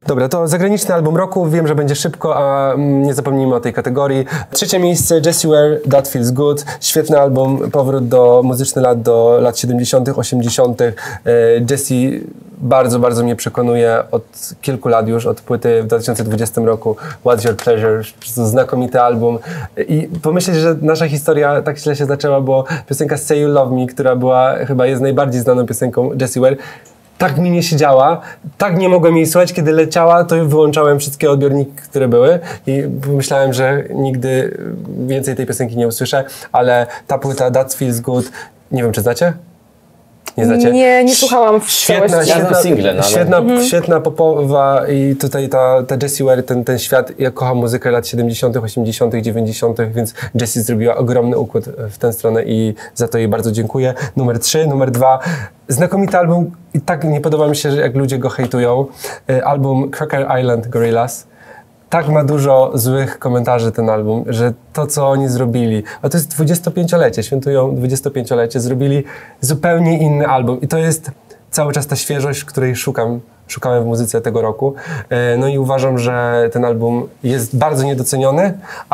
Dobra, to zagraniczny album roku. Wiem, że będzie szybko, a nie zapomnijmy o tej kategorii. 3. miejsce Jessie Ware, That Feels Good. Świetny album, powrót do muzycznych lat, do lat 70., 80. Jessie bardzo, bardzo mnie przekonuje od kilku lat już, od płyty w 2020 roku What's Your Pleasure. Znakomity album. I pomyśleć, że nasza historia tak źle się zaczęła, bo piosenka Say You Love Me, która chyba jest najbardziej znaną piosenką Jessie Ware, tak mi nie siedziała, tak nie mogłem jej słuchać, kiedy leciała, to wyłączałem wszystkie odbiorniki, które były i pomyślałem, że nigdy więcej tej piosenki nie usłyszę, ale ta płyta That Feels Good, nie wiem, czy znacie? Nie znacie? Nie słuchałam w całości. Świetna popowa i tutaj ta Jessie Ware, ten świat, ja kocham muzykę lat 70., 80., 90., więc Jessie zrobiła ogromny układ w tę stronę i za to jej bardzo dziękuję. Numer 3, numer 2. Znakomity album i tak nie podoba mi się, że jak ludzie go hejtują. Album Cracker Island Gorillaz. Tak ma dużo złych komentarzy ten album, że to, co oni zrobili, a to jest 25-lecie, świętują 25-lecie, zrobili zupełnie inny album i to jest cały czas ta świeżość, której szukałem w muzyce tego roku. No i uważam, że ten album jest bardzo niedoceniony,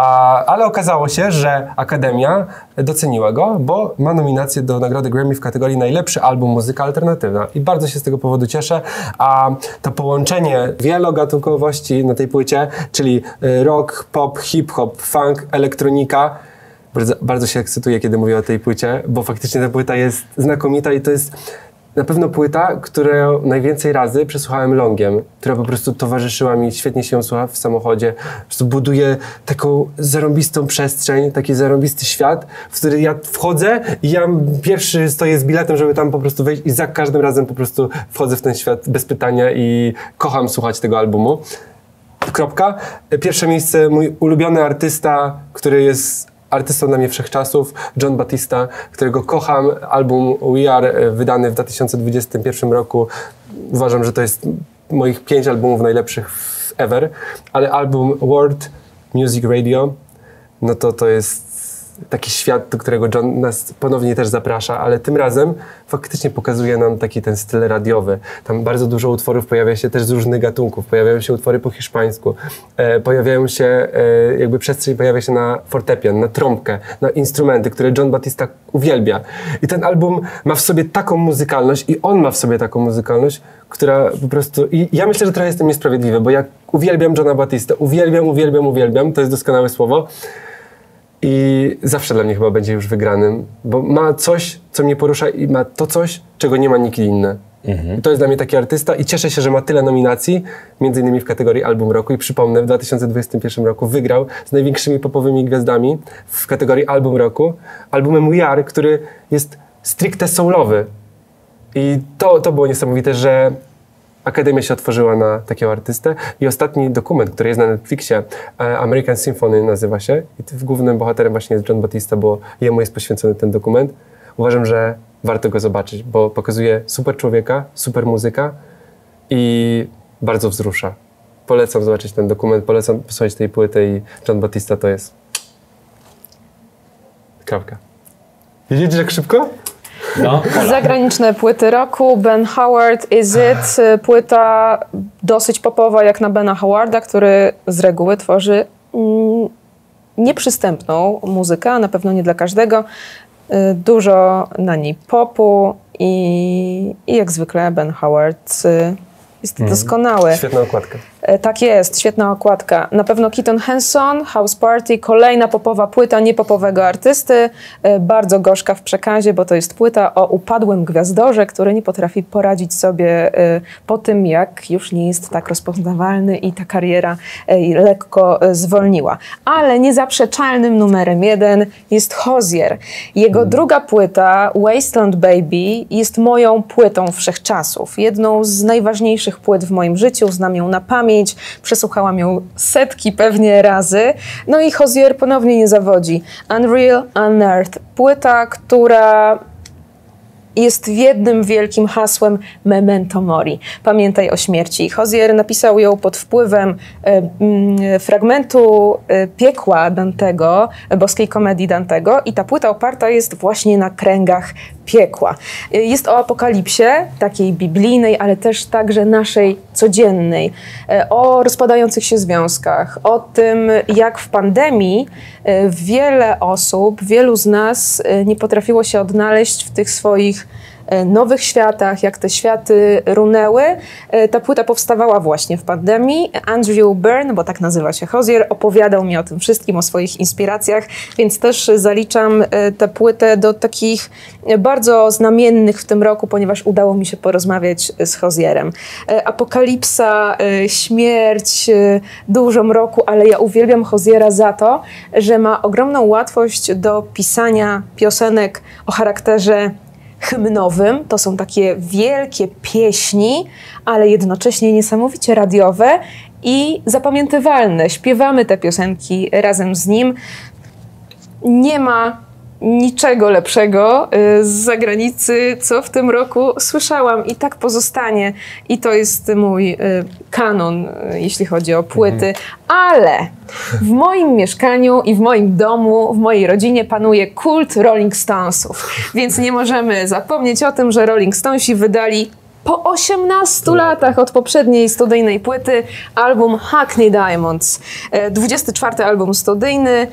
ale okazało się, że Akademia doceniła go, bo ma nominację do nagrody Grammy w kategorii najlepszy album muzyka alternatywna i bardzo się z tego powodu cieszę, a to połączenie wielogatunkowości na tej płycie, czyli rock, pop, hip-hop, funk, elektronika, bardzo się ekscytuję, kiedy mówię o tej płycie, bo faktycznie ta płyta jest znakomita i to jest na pewno płyta, którą najwięcej razy przesłuchałem longiem, która po prostu towarzyszyła mi, świetnie się ją słucha w samochodzie, po prostu buduje taką zarąbistą przestrzeń, taki zarąbisty świat, w który ja wchodzę i ja pierwszy stoję z biletem, żeby tam po prostu wejść i za każdym razem po prostu wchodzę w ten świat bez pytania i kocham słuchać tego albumu. Kropka. Pierwsze miejsce, mój ulubiony artysta, który jest artystą dla mnie wszechczasów, Jon Batista, którego kocham. Album We Are, wydany w 2021 roku. Uważam, że to jest moich 5 albumów najlepszych ever, ale album World Music Radio, no to jest taki świat, do którego Jon nas ponownie też zaprasza, ale tym razem faktycznie pokazuje nam taki ten styl radiowy. Tam bardzo dużo utworów pojawia się też z różnych gatunków. Pojawiają się utwory po hiszpańsku, pojawiają się, jakby przestrzeń pojawia się na fortepian, na trąbkę, na instrumenty, które Jon Batista uwielbia. I ten album ma w sobie taką muzykalność i on ma w sobie taką muzykalność, która po prostu... I ja myślę, że trochę jestem niesprawiedliwy, bo ja uwielbiam Jona Batista, uwielbiam, to jest doskonałe słowo. I zawsze dla mnie chyba będzie już wygranym, bo ma coś, co mnie porusza i ma to coś, czego nie ma nikt inny. I to jest dla mnie taki artysta i cieszę się, że ma tyle nominacji, między innymi w kategorii Album Roku i przypomnę, w 2021 roku wygrał z największymi popowymi gwiazdami w kategorii Album Roku, albumem We Are, który jest stricte soulowy. I to było niesamowite, że Akademia się otworzyła na takiego artystę i ostatni dokument, który jest na Netflixie, American Symphony nazywa się i głównym bohaterem właśnie jest Jon Batista, bo jemu jest poświęcony ten dokument. Uważam, że warto go zobaczyć, bo pokazuje super człowieka, super muzyka i bardzo wzrusza. Polecam zobaczyć ten dokument, polecam posłuchać tej płyty i Jon Batista to jest... Kropka. Widzicie, jak szybko? No, zagraniczne płyty roku, Ben Howard, Is It, płyta dosyć popowa jak na Bena Howarda, który z reguły tworzy nieprzystępną muzykę, a na pewno nie dla każdego. Dużo na niej popu i jak zwykle Ben Howard jest doskonały. Świetna okładka. Tak jest, świetna okładka. Na pewno Keaton Henson, House Party, kolejna popowa płyta niepopowego artysty, bardzo gorzka w przekazie, bo to jest płyta o upadłym gwiazdorze, który nie potrafi poradzić sobie po tym, jak już nie jest tak rozpoznawalny i ta kariera lekko zwolniła. Ale niezaprzeczalnym numerem 1 jest Hozier. Jego druga płyta, Wasteland Baby, jest moją płytą wszechczasów. Jedną z najważniejszych płyt w moim życiu, znam ją na pamięć, przesłuchałam ją setki pewnie razy. No i Hozier ponownie nie zawodzi. Unreal Unearthed. Płyta, która jest jednym wielkim hasłem Memento Mori. Pamiętaj o śmierci. Hozier napisał ją pod wpływem fragmentu Piekła Dantego, boskiej komedii Dantego, i ta płyta oparta jest właśnie na kręgach piekła. Jest o apokalipsie, takiej biblijnej, ale też także naszej codziennej, o rozpadających się związkach, o tym, jak w pandemii wiele osób, wielu z nas nie potrafiło się odnaleźć w tych swoich nowych światach, jak te światy runęły. Ta płyta powstawała właśnie w pandemii. Andrew Byrne, bo tak nazywa się Hozier, opowiadał mi o tym wszystkim, o swoich inspiracjach, więc też zaliczam tę płytę do takich bardzo znamiennych w tym roku, ponieważ udało mi się porozmawiać z Hozierem. Apokalipsa, śmierć, dużo mroku, ale ja uwielbiam Hoziera za to, że ma ogromną łatwość do pisania piosenek o charakterze hymnowym. To są takie wielkie pieśni, ale jednocześnie niesamowicie radiowe i zapamiętywalne. Śpiewamy te piosenki razem z nim. Nie ma niczego lepszego z zagranicy, co w tym roku słyszałam, i tak pozostanie. I to jest mój kanon, jeśli chodzi o płyty. Ale w moim mieszkaniu i w moim domu, w mojej rodzinie panuje kult Rolling Stonesów. Więc nie możemy zapomnieć o tym, że Rolling Stonesi wydali po 18 latach od poprzedniej studyjnej płyty album Hackney Diamonds. 24. album studyjny.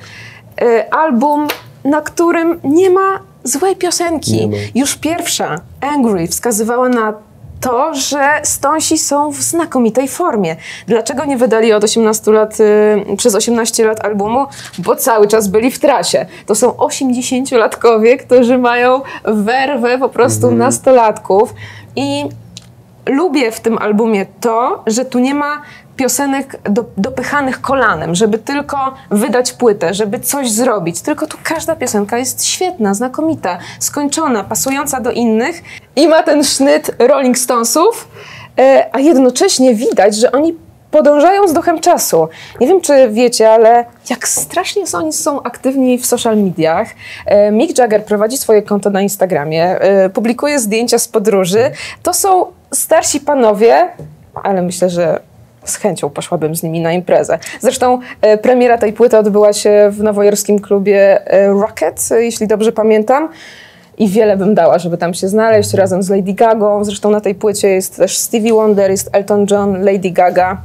Album, na którym nie ma złej piosenki. Już pierwsza, Angry, wskazywała na to, że Stonesi są w znakomitej formie. Dlaczego nie wydali od 18 lat, przez 18 lat albumu? Bo cały czas byli w trasie. To są 80-latkowie, którzy mają werwę po prostu nastolatków. I lubię w tym albumie to, że tu nie ma piosenek dopychanych kolanem, żeby tylko wydać płytę, żeby coś zrobić. Tylko tu każda piosenka jest świetna, znakomita, skończona, pasująca do innych i ma ten sznyt Rolling Stonesów, a jednocześnie widać, że oni podążają z duchem czasu. Nie wiem, czy wiecie, ale jak strasznie oni są aktywni w social mediach. Mick Jagger prowadzi swoje konto na Instagramie, publikuje zdjęcia z podróży. To są starsi panowie, ale myślę, że z chęcią poszłabym z nimi na imprezę. Zresztą premiera tej płyty odbyła się w nowojorskim klubie Rocket, jeśli dobrze pamiętam. I wiele bym dała, żeby tam się znaleźć razem z Lady Gagą. Zresztą na tej płycie jest też Stevie Wonder, jest Elton John, Lady Gaga.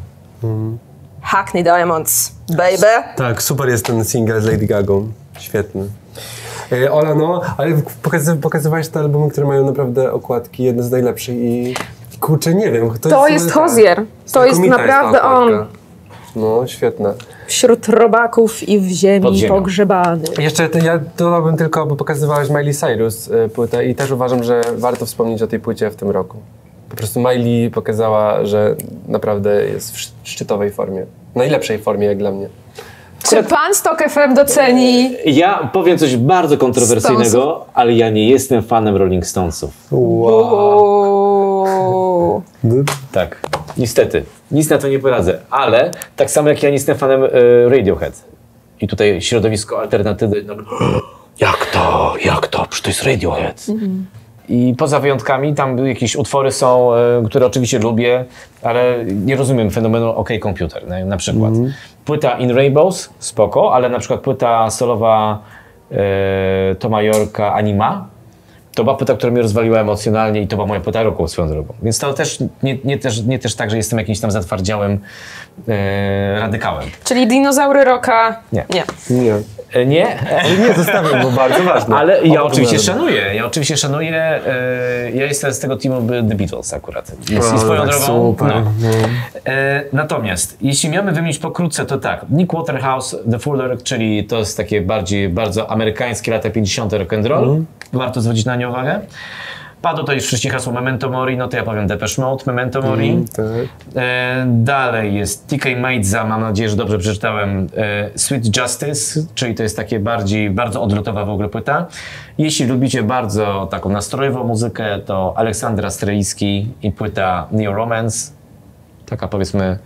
Hackney Diamonds, baby. Tak, super jest ten single z Lady Gagą. Świetny. Ola, no, ale pokazywałeś te albumy, które mają naprawdę okładki, jedne z najlepszych i kurczę, nie wiem. To jest Hozier. To jest naprawdę on. No, świetne. Wśród robaków i w ziemi pogrzebany. Jeszcze ja dodałbym tylko, bo pokazywałeś Miley Cyrus płytę i też uważam, że warto wspomnieć o tej płycie w tym roku. Po prostu Miley pokazała, że naprawdę jest w szczytowej formie. Najlepszej formie jak dla mnie. Czy pan Stok FM doceni? Ja powiem coś bardzo kontrowersyjnego, Stonesów, ale ja nie jestem fanem Rolling Stonesów. Wow. Tak, niestety. Nic na to nie poradzę, ale tak samo jak ja nie jestem fanem Radiohead. I tutaj środowisko alternatywne. No, jak to? Przecież to jest Radiohead. I poza wyjątkami tam jakieś utwory są, które oczywiście lubię, ale nie rozumiem fenomenu OK Computer na przykład. Płyta In Rainbows, spoko, ale na przykład płyta solowa Toma Yorka Anima, to była płyta, która mnie rozwaliła emocjonalnie i to była moja płyta roku swoją drogą. Więc to też nie też tak, że jestem jakimś tam zatwardziałym radykałem. Czyli dinozaury rocka? Nie. Nie, zostawiam, bo bardzo ważne. Ale ja oczywiście szanuję. Ja jestem z tego teamu The Beatles akurat. I swoją drogą. Super. No. Natomiast, jeśli miamy wymienić pokrótce, to tak. Nick Waterhouse, The Fuller, czyli to jest takie bardziej bardzo amerykańskie lata 50. rock'n'roll. Warto zwrócić na nie uwagę. Padło to już wcześniej hasło Memento Mori, no to ja powiem Depeche Mode, Memento Mori. Tak. Dalej jest TK Maidza, mam nadzieję, że dobrze przeczytałem, Sweet Justice, czyli to jest takie bardzo odlotowa w ogóle płyta. Jeśli lubicie bardzo taką nastrojową muzykę, to Aleksandra Streliski i płyta Neo Romance. Taka powiedzmy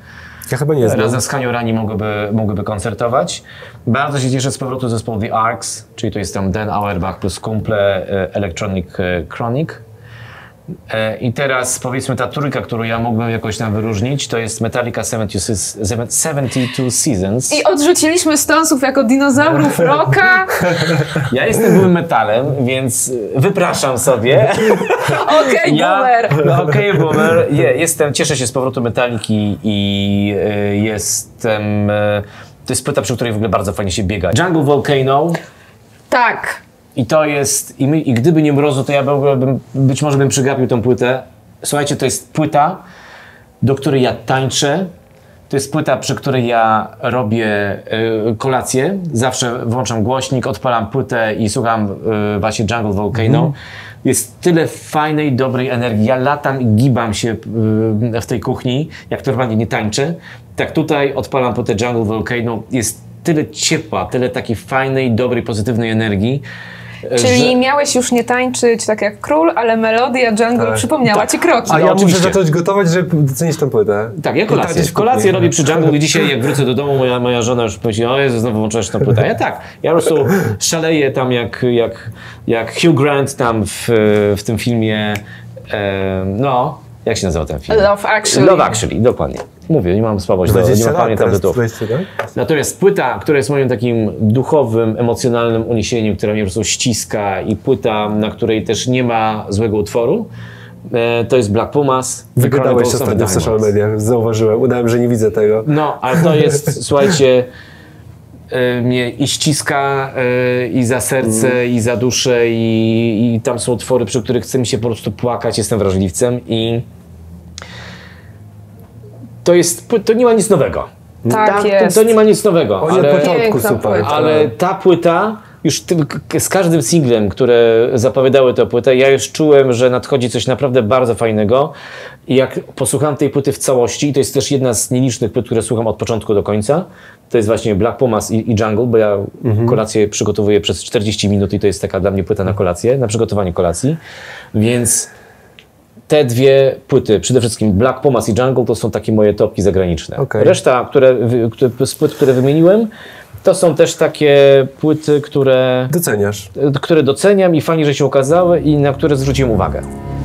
Ja chyba nie znam. Razem z Hanią Rani mogłyby koncertować. Bardzo się cieszę z powrotu zespołu The Arcs, czyli to jest tam Dan Auerbach plus kumple Electronic Chronic. I teraz powiedzmy ta trójka, którą ja mógłbym jakoś tam wyróżnić, to jest Metallica 72 Seasons. I odrzuciliśmy Stonesów jako dinozaurów rocka. Ja jestem byłym metalem, więc wypraszam sobie. Okej, boomer. Okej, boomer. Cieszę się z powrotu Metaliki i jestem... To jest płyta, przy której w ogóle bardzo fajnie się biega. Jungle Volcano. Tak. I to jest, i gdyby nie Mrozu, to ja być może bym przegapił tą płytę. Słuchajcie, to jest płyta, do której ja tańczę. To jest płyta, przy której ja robię kolację. Zawsze włączam głośnik, odpalam płytę i słucham właśnie Jungle Volcano. Jest tyle fajnej, dobrej energii. Ja latam i gibam się w tej kuchni, jak normalnie nie tańczę. Tak tutaj odpalam płytę Jungle Volcano. Jest tyle ciepła, tyle takiej fajnej, dobrej, pozytywnej energii. Czyli miałeś już nie tańczyć tak jak król, ale melodia jungle przypomniała ci kroki. A ja oczywiście. muszę zacząć gotować, żeby docenić tę płytę. Tak, ja kolację robię przy jungle i dzisiaj jak wrócę do domu, moja żona już myśli, o Jezu, znowu włączyłeś tę płytę. Ja po prostu szaleję tam jak Hugh Grant tam w tym filmie, jak się nazywa ten film? Love Actually. Love Actually, dokładnie. Mówię, nie mam słabość, nie pamiętam tytułów. Natomiast płyta, która jest moim takim duchowym, emocjonalnym uniesieniem, która mnie po prostu ściska i płyta, na której też nie ma złego utworu, to jest Black Pumas. Wygadałeś ostatnio w social mediach, zauważyłem. Udałem, że nie widzę tego. No, ale to jest, słuchajcie, mnie i ściska i za serce, i za duszę, i tam są utwory, przy których chce mi się po prostu płakać, jestem wrażliwcem i to nie ma nic nowego. Tak jest. To nie ma nic nowego. Początku super. Ale ta płyta, już z każdym singlem, które zapowiadały tę płytę, ja już czułem, że nadchodzi coś naprawdę bardzo fajnego. I jak posłucham tej płyty w całości, to jest też jedna z nielicznych płyt, które słucham od początku do końca, to jest właśnie Black Pumas i Jungle, bo ja kolację przygotowuję przez 40 minut i to jest taka dla mnie płyta na kolację, na przygotowanie kolacji. Więc te dwie płyty, przede wszystkim Black Pumas i Jungle, to są takie moje topki zagraniczne. Okay. Reszta z płyt, które wymieniłem, to są też takie płyty, które doceniasz. Które doceniam i fajnie, że się okazały i na które zwróciłem uwagę.